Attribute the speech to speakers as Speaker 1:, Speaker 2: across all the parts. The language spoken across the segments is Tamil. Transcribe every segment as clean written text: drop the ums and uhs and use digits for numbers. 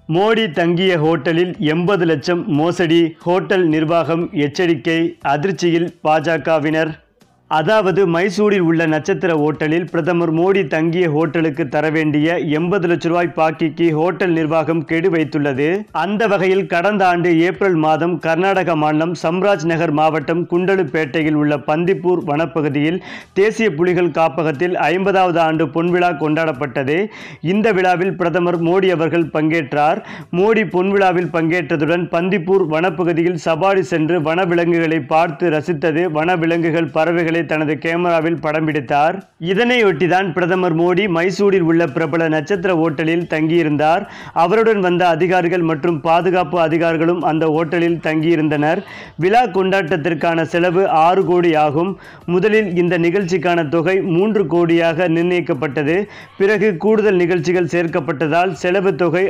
Speaker 1: மோடி தங்கிய ஹோட்டலில் 80 லட்சம் மோசடி, ஹோட்டல் நிர்வாகம் எச்சரிக்கை, அதிர்ச்சியில் பாஜகவினர். அதாவது மைசூரில் உள்ள நட்சத்திர ஓட்டலில் பிரதமர் மோடி தங்கிய ஹோட்டலுக்கு தர வேண்டிய 80 லட்ச ரூபாய் பாக்கிக்கு ஹோட்டல் நிர்வாகம் கெடு வைத்துள்ளது. அந்த வகையில் கடந்த ஆண்டு ஏப்ரல் மாதம் கர்நாடக மாநிலம் சம்ராஜ் நகர் மாவட்டம் குண்டலுப்பேட்டையில் உள்ள பந்திப்பூர் வனப்பகுதியில் தேசிய புலிகள் காப்பகத்தில் 50வது ஆண்டு பொன்விழா கொண்டாடப்பட்டது. இந்த விழாவில் பிரதமர் மோடி அவர்கள் பங்கேற்றார். மோடி பொன்விழாவில் பங்கேற்றதுடன் பந்திப்பூர் வனப்பகுதியில் சவாரி சென்று வனவிலங்குகளை பார்த்து ரசித்தது. வனவிலங்குகள் பறவைகளை தனது கேமராவில் படம் பிடித்தார். இதனையொட்டிதான் பிரதமர் மோடி மைசூரில் உள்ள பிரபல நட்சத்திர ஓட்டலில் தங்கியிருந்தார். அவருடன் வந்த அதிகாரிகள் மற்றும் பாதுகாப்பு அதிகாரிகளும் அந்த ஓட்டலில் தங்கியிருந்தனர். விழா கொண்டாட்டத்திற்கான செலவு 6 கோடி ஆகும். முதலில் இந்த நிகழ்ச்சிக்கான தொகை 3 கோடியாக நிர்ணயிக்கப்பட்டது. பிறகு கூடுதல் நிகழ்ச்சிகள் சேர்க்கப்பட்டதால் செலவு தொகை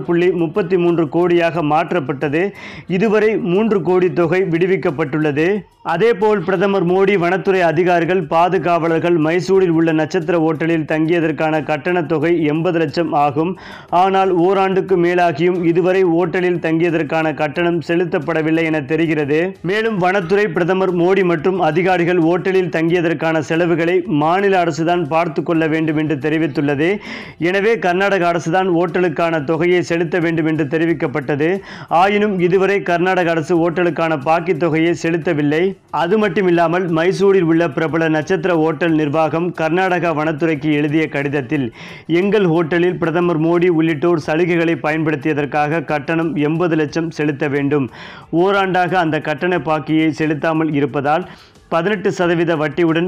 Speaker 1: 6.33 கோடியாக மாற்றப்பட்டது. இதுவரை 3 கோடி தொகை விடுவிக்கப்பட்டுள்ளது. அதேபோல் பிரதமர் மோடி, வனத்துறை அதிகாரிகள், பாதுகாவலர்கள் மைசூரில் உள்ள நட்சத்திர ஓட்டலில் தங்கியதற்கான கட்டண தொகை 80 லட்சம் ஆகும். ஆனால் ஓராண்டுக்கு மேலாகியும் இதுவரை ஓட்டலில் தங்கியதற்கான கட்டணம் செலுத்தப்படவில்லை என தெரிகிறது. மேலும் வனத்துறை, பிரதமர் மோடி மற்றும் அதிகாரிகள் ஓட்டலில் தங்கியதற்கான செலவுகளை மாநில அரசுதான் பார்த்து கொள்ள வேண்டும் என்று தெரிவித்துள்ளது. எனவே கர்நாடக அரசுதான் ஓட்டலுக்கான தொகையை செலுத்த வேண்டும் என்று தெரிவிக்கப்பட்டது. ஆயினும் இதுவரை கர்நாடக அரசு ஓட்டலுக்கான பாக்கி தொகையை செலுத்தவில்லை. அது மட்டுமில்லாமல் மைசூரில் உள்ள பிரபல நட்சத்திர ஓட்டல் நிர்வாகம் கர்நாடகா வனத்துறைக்கு எழுதிய கடிதத்தில் எங்கள் ஹோட்டலில் பிரதமர் மோடி உள்ளிட்டோர் சலுகைகளை பயன்படுத்தியதற்காக கட்டணம் 80 லட்சம் செலுத்த வேண்டும். ஓராண்டாக அந்த கட்டண பாக்கியை செலுத்தாமல் இருப்பதால் 18% வட்டியுடன்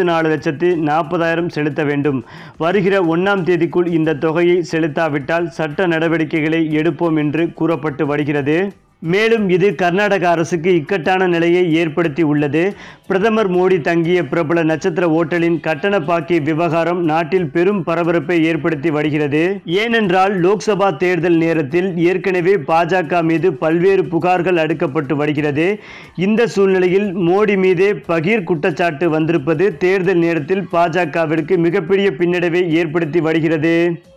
Speaker 1: 94,40,000 செலுத்த வேண்டும். வருகிற 1ஆம் தேதிக்குள் இந்த தொகையை செலுத்தாவிட்டால் சட்ட நடவடிக்கைகளை எடுப்போம் என்று கூறப்பட்டு வருகிறது. மேலும் இது கர்நாடக அரசுக்கு இக்கட்டான நிலையை ஏற்படுத்தி உள்ளது. பிரதமர் மோடி தங்கிய பிரபல நட்சத்திர ஓட்டலின் கட்டண பாக்கி விவகாரம் நாட்டில் பெரும் பரபரப்பை ஏற்படுத்தி வருகிறது. ஏனென்றால் லோக்சபா தேர்தல் நேரத்தில் ஏற்கனவே பாஜக மீது பல்வேறு புகார்கள் அடுக்கப்பட்டு வருகிறது. இந்த சூழ்நிலையில் மோடி மீதே பகீர் குற்றச்சாட்டு வந்திருப்பது தேர்தல் நேரத்தில் பாஜகவிற்கு மிகப்பெரிய பின்னடைவை ஏற்படுத்தி வருகிறது.